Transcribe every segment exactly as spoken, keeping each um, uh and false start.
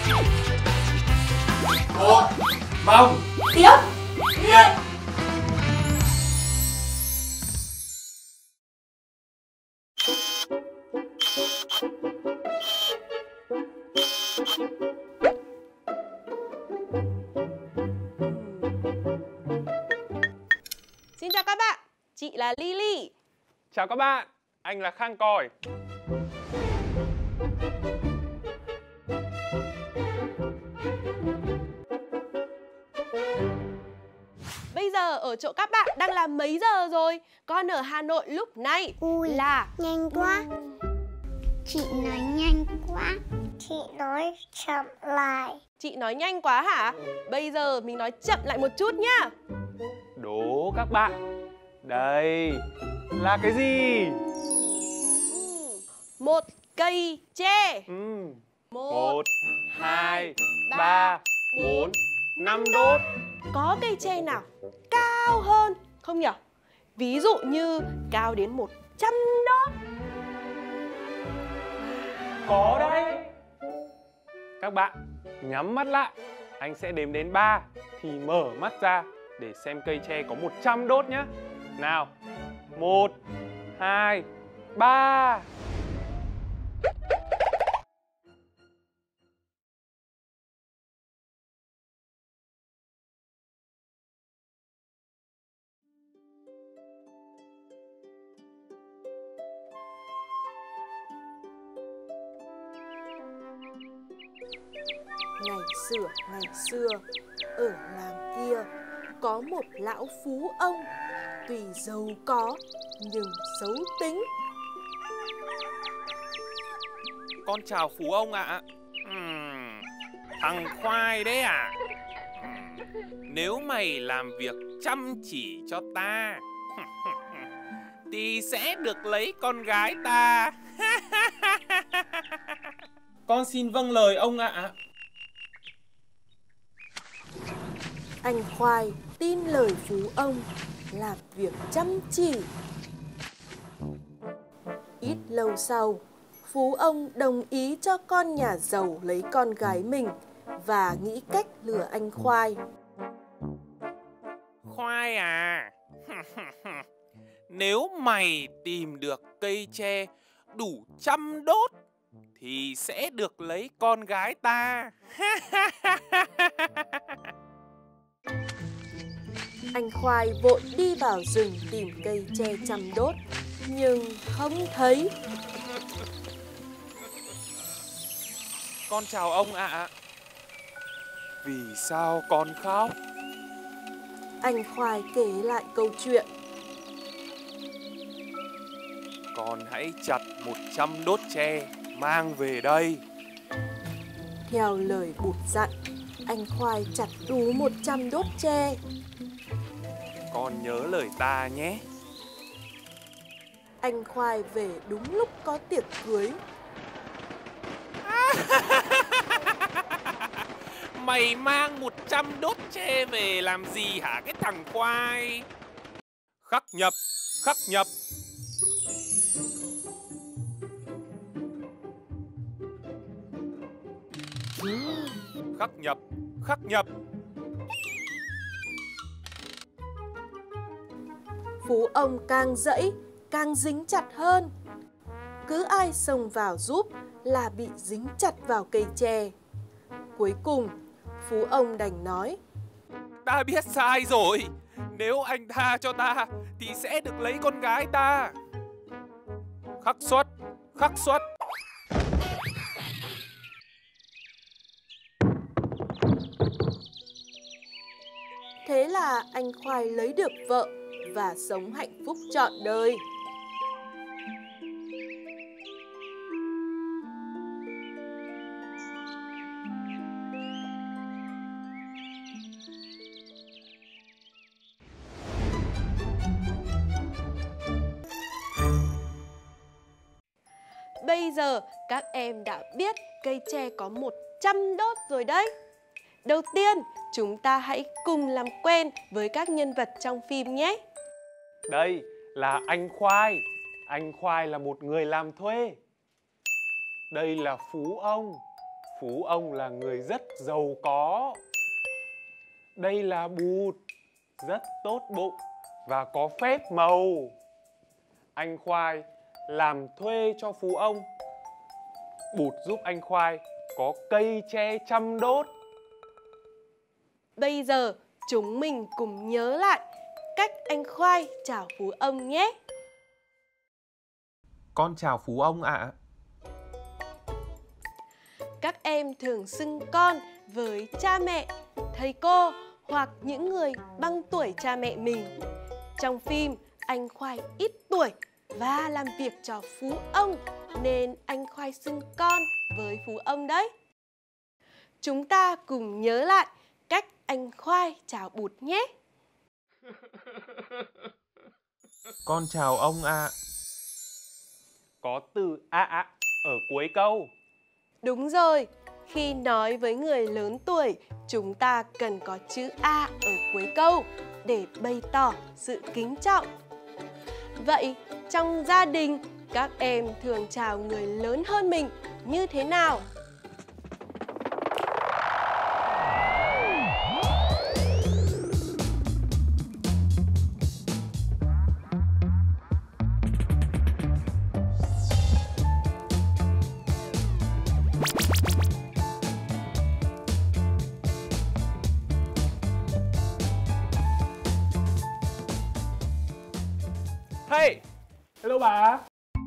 Một vòng Tiếp điện. Xin chào các bạn, chị là Lily. Chào các bạn, anh là Khang Còi. Bây giờ ở chỗ các bạn đang là mấy giờ rồi? Còn ở Hà Nội lúc này Ui, là... nhanh quá. Chị nói nhanh quá. Chị nói chậm lại. Chị nói nhanh quá hả? Bây giờ mình nói chậm lại một chút nhá. Đố các bạn, đây là cái gì? Một cây tre. Ừ. Một, Một, hai, ba, bốn, năm đốt. Có cây tre nào cao hơn không nhỉ? Ví dụ như cao đến một trăm đốt. Có đấy. Các bạn nhắm mắt lại, anh sẽ đếm đến ba thì mở mắt ra để xem cây tre có một trăm đốt nhé. Nào, một, hai, ba. Ngày xưa, ngày xưa, ở làng kia có một lão phú ông, tuy giàu có nhưng xấu tính. Con chào phú ông ạ. À. Uhm, thằng khoai đấy à? Uhm, nếu mày làm việc chăm chỉ cho ta thì sẽ được lấy con gái ta. Con xin vâng lời ông ạ. À. Anh Khoai tin lời phú ông, làm việc chăm chỉ. Ít lâu sau, phú ông đồng ý cho con nhà giàu lấy con gái mình và nghĩ cách lừa anh Khoai. Khoai à, nếu mày tìm được cây tre đủ trăm đốt thì sẽ được lấy con gái ta. Anh Khoai vội đi vào rừng tìm cây tre trăm đốt, nhưng không thấy. Con chào ông ạ. À. Vì sao con khóc? Anh Khoai kể lại câu chuyện. Con hãy chặt một trăm đốt tre mang về đây. Theo lời bụt dặn, anh Khoai chặt đủ một trăm đốt tre. Con nhớ lời ta nhé. Anh Khoai về đúng lúc có tiệc cưới. Mày mang một trăm đốt tre về làm gì hả cái thằng Khoai? Khắc nhập, khắc nhập. Khắc nhập, khắc nhập. Phú ông càng dẫy, càng dính chặt hơn. Cứ ai xông vào giúp là bị dính chặt vào cây tre. Cuối cùng, phú ông đành nói: Ta biết sai rồi. Nếu anh tha cho ta thì sẽ được lấy con gái ta. Khắc xuất, khắc xuất. Thế là anh Khoai lấy được vợ và sống hạnh phúc trọn đời. Bây giờ các em đã biết cây tre có một trăm đốt rồi đấy. Đầu tiên, chúng ta hãy cùng làm quen với các nhân vật trong phim nhé. Đây là anh Khoai. Anh Khoai là một người làm thuê. Đây là Phú ông. Phú ông là người rất giàu có. Đây là Bụt, rất tốt bụng và có phép màu. Anh Khoai làm thuê cho Phú ông. Bụt giúp anh Khoai có cây tre chăm đốt. Bây giờ chúng mình cùng nhớ lại cách anh Khoai chào Phú ông nhé. Con chào Phú ông ạ. À. Các em thường xưng con với cha mẹ, thầy cô hoặc những người bằng tuổi cha mẹ mình. Trong phim, anh Khoai ít tuổi và làm việc cho Phú ông nên anh Khoai xưng con với Phú ông đấy. Chúng ta cùng nhớ lại cách anh Khoai chào Bụt nhé. Con chào ông ạ. À. Có từ ạ ạ ở cuối câu. Đúng rồi, khi nói với người lớn tuổi, chúng ta cần có chữ A ở cuối câu để bày tỏ sự kính trọng. Vậy, trong gia đình, các em thường chào người lớn hơn mình như thế nào? Hey, hello bà.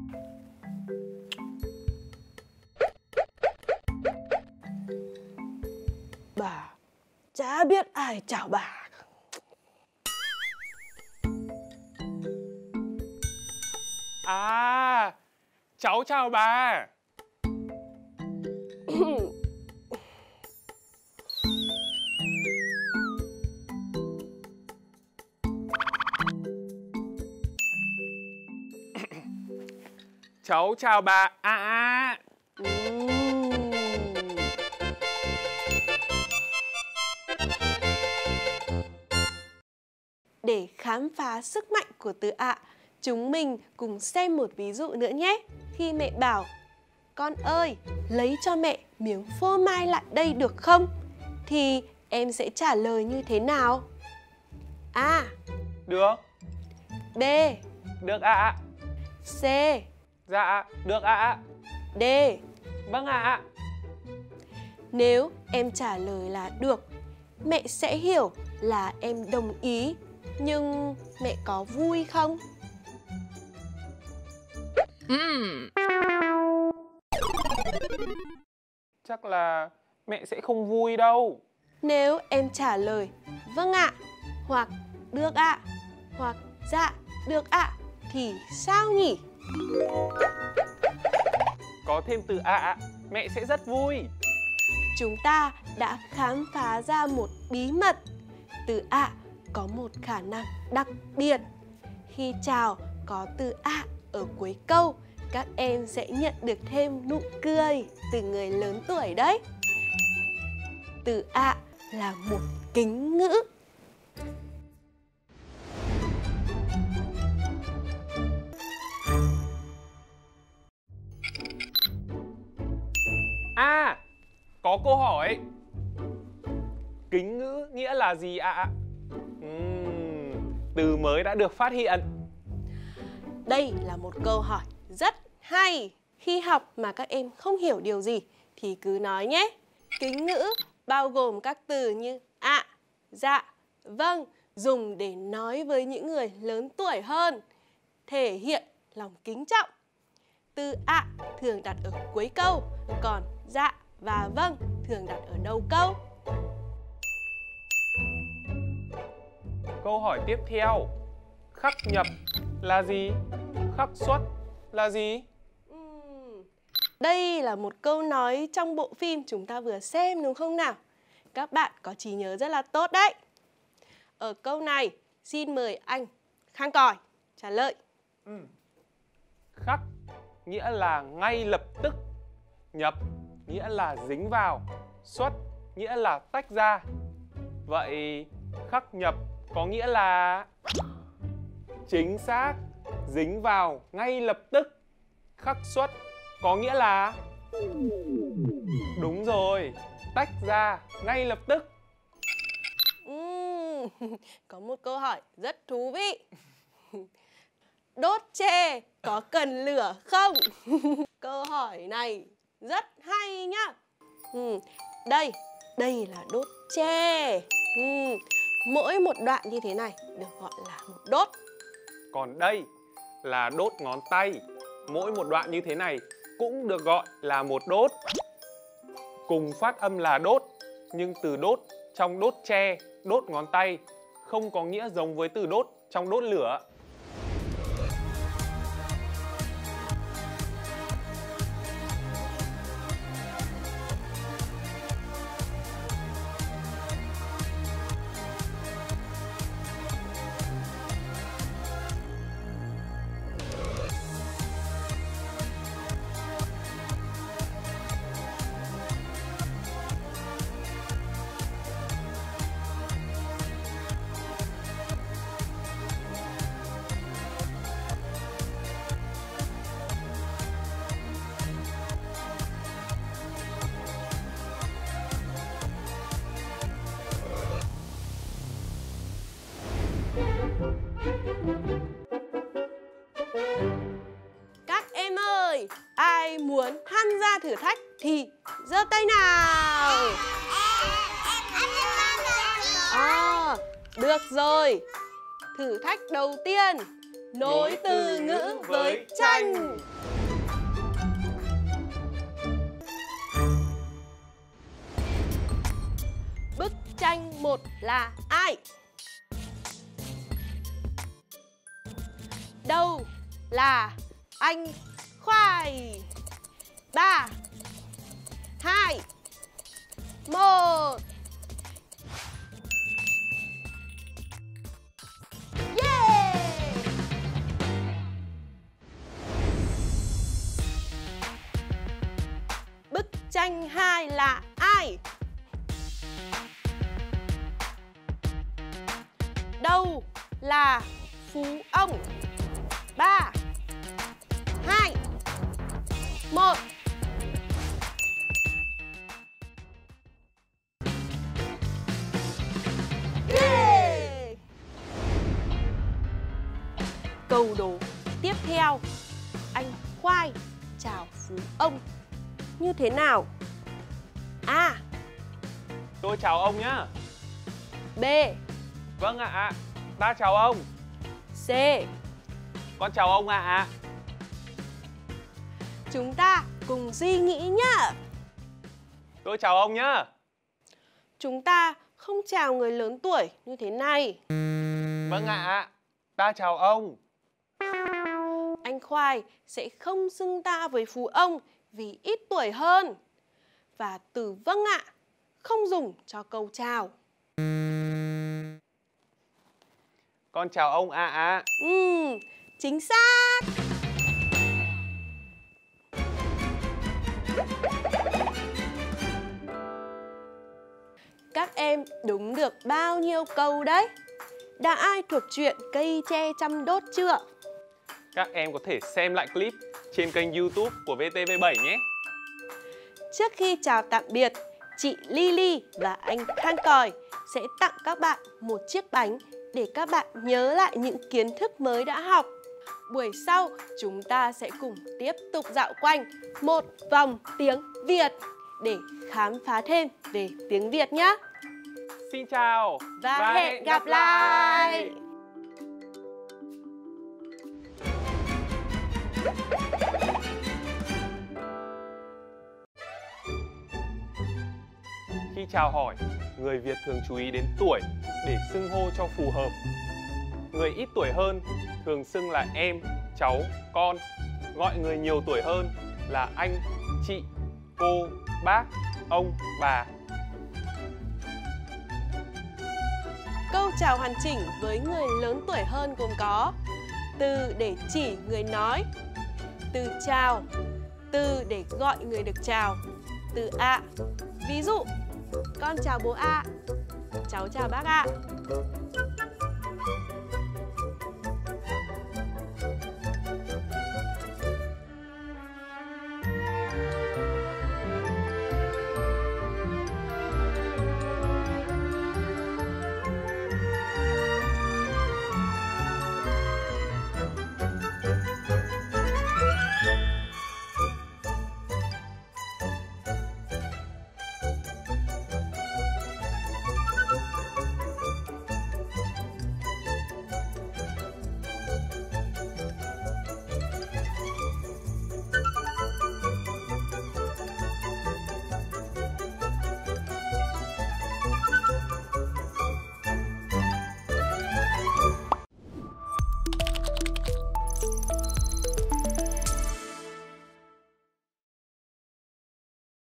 Bà, chả biết ai chào bà. À, cháu chào bà. Cháu chào bà. À, à. Uhm. Để khám phá sức mạnh của từ ạ, chúng mình cùng xem một ví dụ nữa nhé. Khi mẹ bảo, con ơi, lấy cho mẹ miếng phô mai lại đây được không? Thì em sẽ trả lời như thế nào? A. Được. B. Được ạ. À. C. Dạ, được ạ. À. D. Vâng ạ. À. Nếu em trả lời là được, mẹ sẽ hiểu là em đồng ý. Nhưng mẹ có vui không? Uhm. Chắc là mẹ sẽ không vui đâu. Nếu em trả lời vâng ạ, hoặc được ạ, hoặc dạ được ạ, thì sao nhỉ? Có thêm từ ạ, à, mẹ sẽ rất vui. Chúng ta đã khám phá ra một bí mật. Từ ạ có một khả năng đặc biệt. Khi chào có từ ạ ở cuối câu, các em sẽ nhận được thêm nụ cười từ người lớn tuổi đấy. Từ ạ là một kính ngữ. À, có câu hỏi. Kính ngữ nghĩa là gì ạ? À? Uhm, từ mới đã được phát hiện. Đây là một câu hỏi rất hay. Khi học mà các em không hiểu điều gì thì cứ nói nhé. Kính ngữ bao gồm các từ như ạ, dạ, vâng, dùng để nói với những người lớn tuổi hơn, thể hiện lòng kính trọng. Từ ạ thường đặt ở cuối câu, còn dạ và vâng thường đặt ở đầu câu. Câu hỏi tiếp theo. Khắc nhập là gì? Khắc xuất là gì? Uhm, đây là một câu nói trong bộ phim chúng ta vừa xem đúng không nào? Các bạn có trí nhớ rất là tốt đấy. Ở câu này, xin mời anh Khang Còi trả lời. Ừ. Khắc nghĩa là ngay lập tức. Nhập nghĩa là dính vào. Xuất nghĩa là tách ra. Vậy khắc nhập có nghĩa là... Chính xác, dính vào ngay lập tức. Khắc xuất có nghĩa là... Đúng rồi, tách ra ngay lập tức. Uhm, có một câu hỏi rất thú vị. Đốt tre có cần lửa không? Câu hỏi này rất hay nhá. Uhm, đây, đây là đốt tre. Uhm, mỗi một đoạn như thế này được gọi là một đốt. Còn đây là đốt ngón tay. Mỗi một đoạn như thế này cũng được gọi là một đốt. Cùng phát âm là đốt, nhưng từ đốt trong đốt tre, đốt ngón tay không có nghĩa giống với từ đốt trong đốt lửa. Các em ơi, ai muốn tham gia thử thách thì giơ tay nào. À, được rồi. Thử thách đầu tiên, nối từ ngữ với tranh. Bức tranh một là ai? Đâu là anh Khoai? Ba, hai, một. Yeah! Bức tranh hai là ai? Đâu là Phú Ông? Ba, hai, một. Yeah! Câu đố tiếp theo, anh Khoai chào Phú Ông như thế nào? A. Tôi chào ông nhá. B. Vâng ạ, à, ta chào ông. C. Con chào ông ạ. À. Chúng ta cùng suy nghĩ nhá. Tôi chào ông nhá. Chúng ta không chào người lớn tuổi như thế này. Vâng ạ, à, ta chào ông. Anh Khoai sẽ không xưng ta với Phú Ông vì ít tuổi hơn. Và từ vâng ạ không dùng cho câu chào. Con chào ông ạ. À, à. Ừ, chính xác. Các em đúng được bao nhiêu câu đấy? Đã ai thuộc truyện Cây tre chăm đốt chưa? Các em có thể xem lại clip trên kênh YouTube của vê tê vê bảy nhé. Trước khi chào tạm biệt, chị Lily và anh Khang Còi sẽ tặng các bạn một chiếc bánh để các bạn nhớ lại những kiến thức mới đã học. Buổi sau, chúng ta sẽ cùng tiếp tục dạo quanh một vòng tiếng Việt để khám phá thêm về tiếng Việt nhé. Xin chào và, và hẹn, hẹn gặp lại! Khi chào hỏi, người Việt thường chú ý đến tuổi để xưng hô cho phù hợp. Người ít tuổi hơn thường xưng là em, cháu, con. Gọi người nhiều tuổi hơn là anh, chị, cô, bác, ông, bà. Câu chào hoàn chỉnh với người lớn tuổi hơn gồm có từ để chỉ người nói, từ chào, từ để gọi người được chào, từ ạ. Ví dụ, con chào bố ạ, cháu chào bác ạ.